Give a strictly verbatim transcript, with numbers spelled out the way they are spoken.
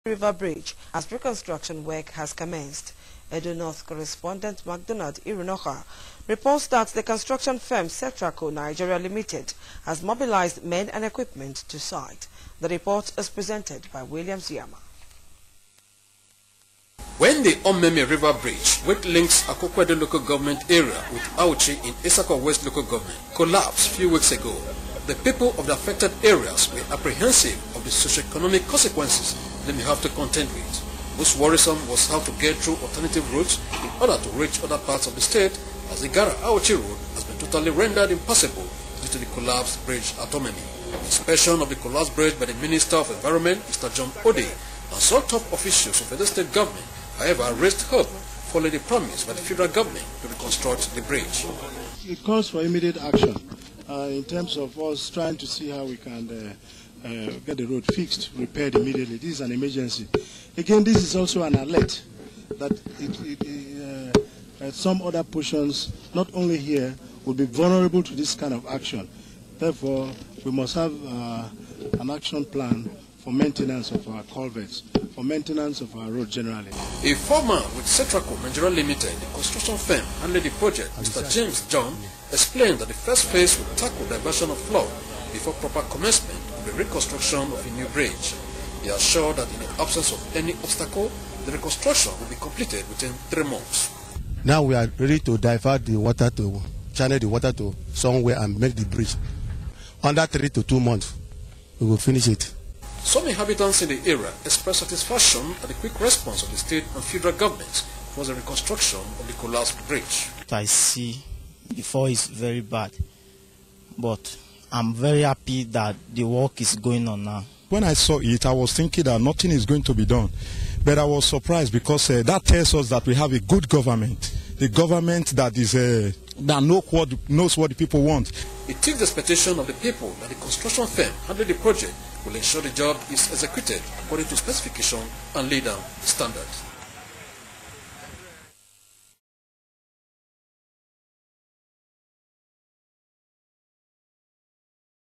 River Bridge as reconstruction work has commenced. Edo North correspondent McDonald Irunoka reports that the construction firm Setraco Nigeria Limited has mobilized men and equipment to site. The report is presented by Williams Yama. When the Omeme River Bridge, which links Akoko Edo local government area with Auchi in Isako West local government, collapsed a few weeks ago, the people of the affected areas were apprehensive of the socio-economic consequences they may have to contend with. Most worrisome was how to get through alternative routes in order to reach other parts of the state, as the Gara-Auchi road has been totally rendered impossible due to the collapsed bridge at Omeme. Inspection of the collapsed bridge by the Minister of Environment, Mister John Ode, and some top officials of the state government, however, raised hope following the promise by the federal government to reconstruct the bridge. It calls for immediate action uh, in terms of us trying to see how we can uh, uh, get the road fixed, repaired immediately. This is an emergency. Again, this is also an alert that it, it, uh, uh, some other portions, not only here, will be vulnerable to this kind of action. Therefore, we must have uh, an action plan for maintenance of our culverts, for maintenance of our road generally. A foreman with Setraco Nigeria Limited, the construction firm handling the project, Mister James John, explained that the first phase will tackle diversion of flood before proper commencement of the reconstruction of a new bridge. He assured that in the absence of any obstacle, the reconstruction will be completed within three months. Now we are ready to divert the water to, channel the water to somewhere and make the bridge. Under three to two months, we will finish it. Some inhabitants in the area expressed satisfaction at the quick response of the state and federal governments for the reconstruction of the collapsed bridge. I see before is very bad, but I'm very happy that the work is going on now. When I saw it, I was thinking that nothing is going to be done. But I was surprised because uh, that tells us that we have a good government. The government that is uh, that know what, knows what the people want. It takes the expectation of the people that the construction firm handling the project will ensure the job is executed according to specification and laid down standards.